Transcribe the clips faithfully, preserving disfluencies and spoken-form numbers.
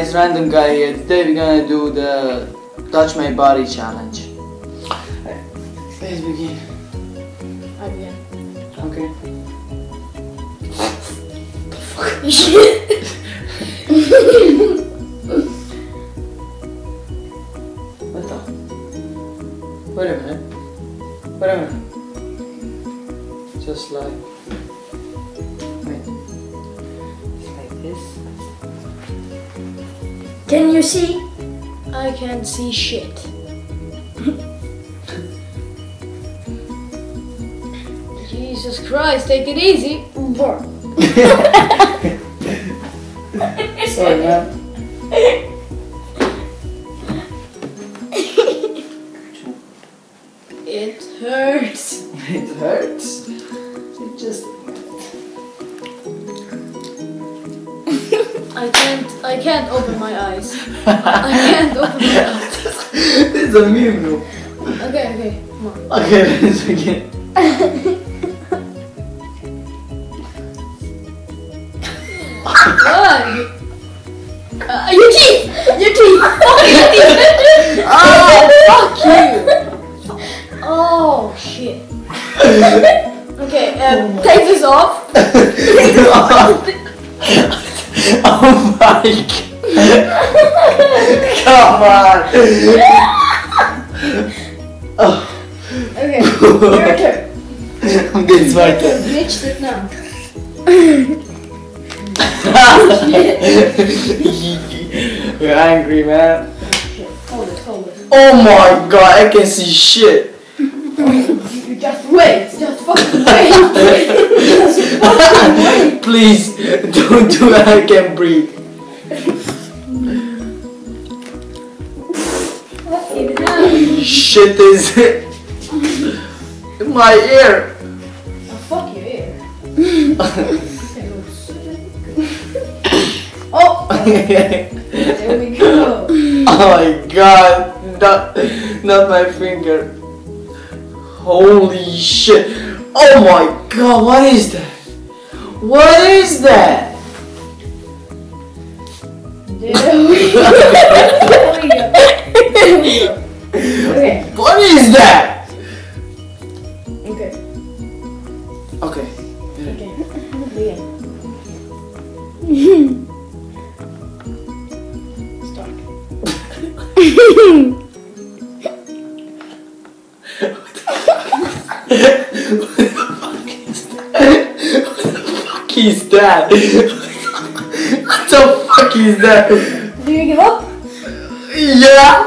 guys, random guy here. Today we're gonna do the touch my body challenge. Let's begin. I begin. Okay. What the? Wait a minute. Wait a minute. Just like. Wait. It's like this. Can you see? I can't see shit. Jesus Christ, take it easy. Sorry, man. It hurts. It hurts. It just. I can't. I can't open my eyes. I can't open my eyes. This is a meme, no? Okay, okay, come on. Okay, let's begin. What? Uh, your teeth! Your teeth! Fuck your teeth! Oh, fuck you! Oh, shit. Okay, um, take this off. Oh my god! Come on! Oh. Okay, your turn. This is my turn. Bitch, sit down. You're angry, man. Shit, hold it, hold it. Oh my god, I can see shit. You just wait, just fucking wait. Just fucking wait. Please, don't do it, I can't breathe. Shit is in my ear. Oh, fuck your ear. Oh! There we go. Oh my god, not, not my finger. Holy shit. Oh my god, what is that? What is that? There we go. There we go. There we go. Okay. What is that? Okay. Okay. Okay. Begin. Start. What the fuck is that? What the fuck is that? Do you give up? Yeah.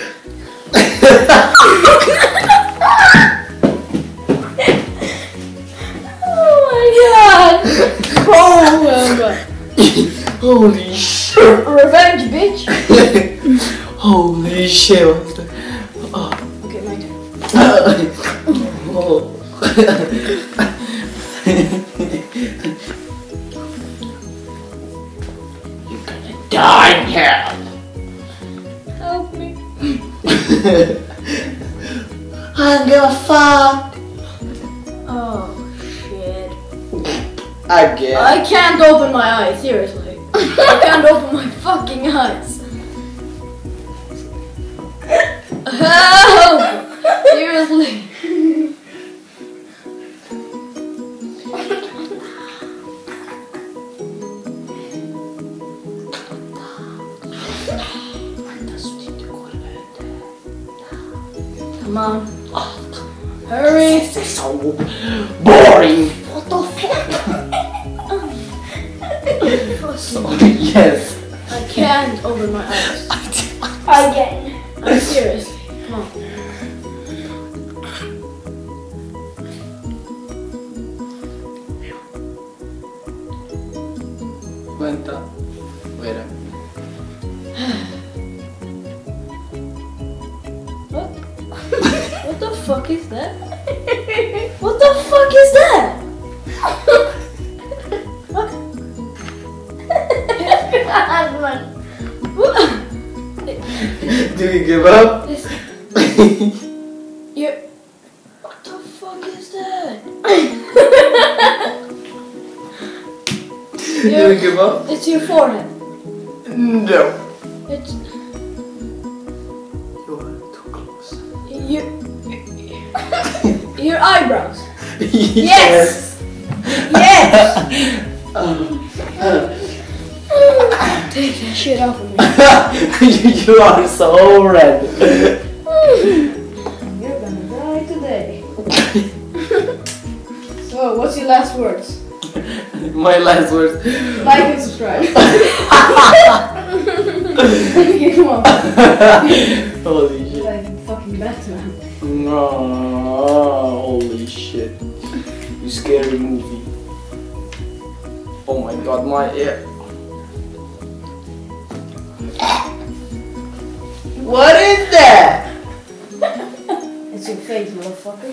Oh my god! Oh my god! Holy shit! Revenge, bitch! Holy shit! What's that? Oh. Okay, my turn. Oh. You're gonna die in hell. Help me. I don't give a fuck. Oh shit. Again. I can't open my eyes, seriously. I can't open my fucking eyes. Help! Seriously. Come on. Hurry. This is so boring. What the fuck? Yes. I can't open my eyes. Again. I'm serious. Come on. Venta. Wait a minute. What? What the fuck is that? What the fuck is that? What? What? Do you give up? This, you. What the fuck is that? Do you give up? It's your forehead. No. It's You're too close. your your eyebrows. Yes. Yes. Um, Take that shit off of me. you are so red. You're gonna die today. So, what's your last words? My last words. Like and subscribe. Okay, come on. Holy shit. Like fucking Batman. No, holy shit. You scary movie. Oh my god, my ear. What is that? It's your face, motherfucker.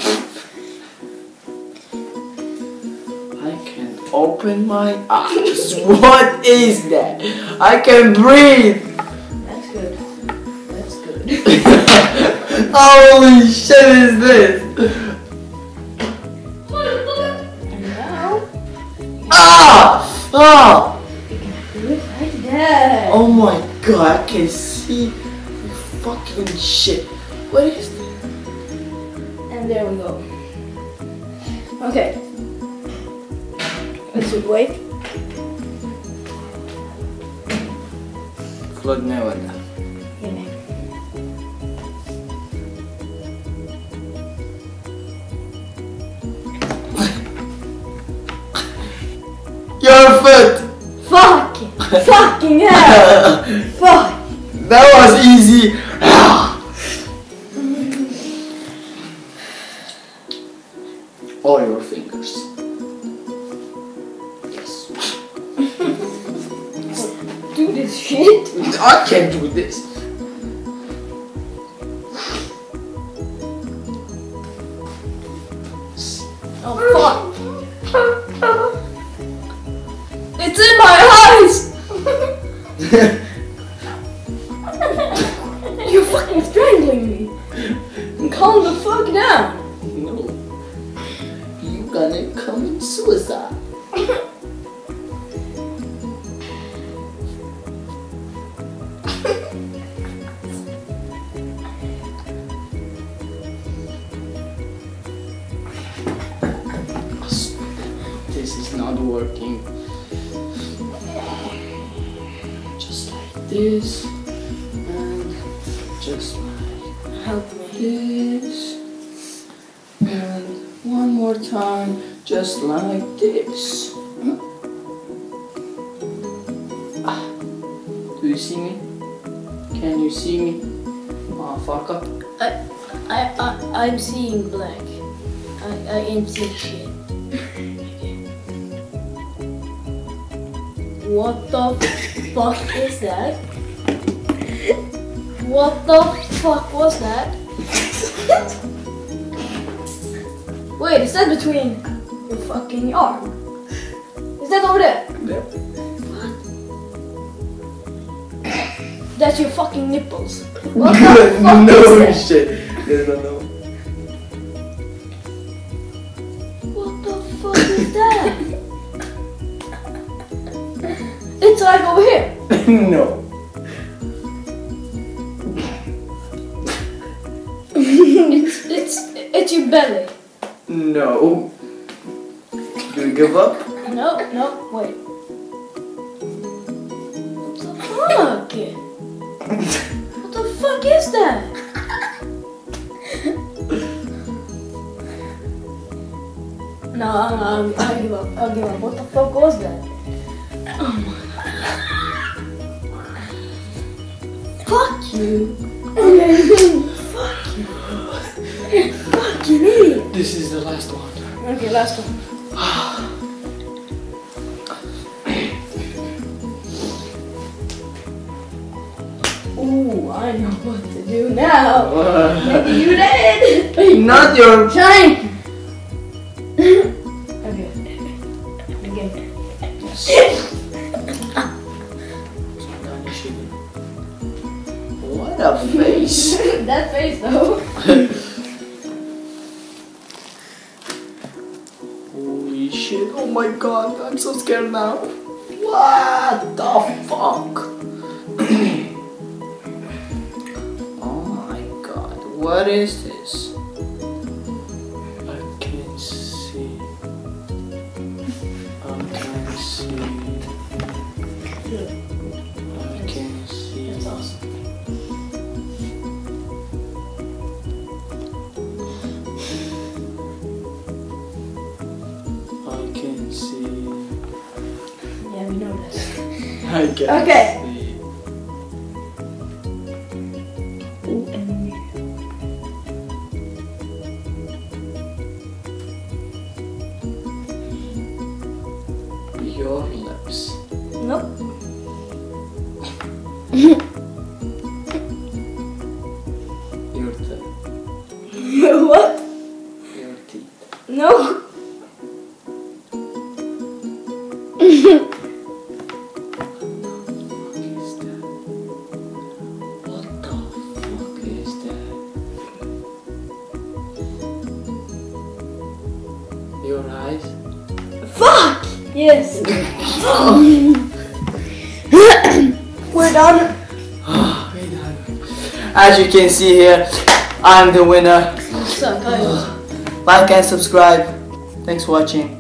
I can't open my eyes. What is that? I can breathe. That's good. That's good. Holy shit is this? And now, Ah! Ah! you can do it like that. Oh my god, I can see the fucking shit. What is that? And there we go. Okay. Let's wait. Chladné voda. Your foot! Fucking, fucking hell! Fuck! That was easy. All your fingers. Yes. Do this shit. I can't do this. Oh fuck! It's in my eyes! You're fucking strangling me! Calm the fuck down! No. You gonna commit suicide. This is not working. Just like this, and just like Help me. this, and one more time, just like this. Hmm? Ah. Do you see me? Can you see me, motherfucker? I, I, I, I'm seeing black. I, I ain't seeing shit. What the fuck is that? What the fuck was that? Wait, is that between your fucking arm? Is that over there? Yep. What? That's your fucking nipples. What the fuck no is that? shit. Yes, no, no. What the fuck is that? It's like over here. No. it's it's it's your belly. No. Do you give up? No, no, wait. What the fuck? What the fuck is that? No, I'll, I'll give up. I'll give up. What the fuck was that? Oh my. Fuck you. Okay. Fuck you. Fuck you, idiot. This is the last one. Okay, last one. Ooh, I know what to do now. Maybe you did. Not your. Shine. Okay. Again. What a face. That face though. Holy shit. Oh my god. I'm so scared now. What the fuck? What is this? I can't see. I can't see. I can't see. That's awesome. I can't see. Yeah, we know this. I can't Okay. see. Your lips. Nope. Your teeth. What? Your teeth. No. What is that? What the fuck is that? Your eyes? Fuck! Yes. We're done. As you can see here, I'm the winner. Suck, guys. Like and subscribe. Thanks for watching.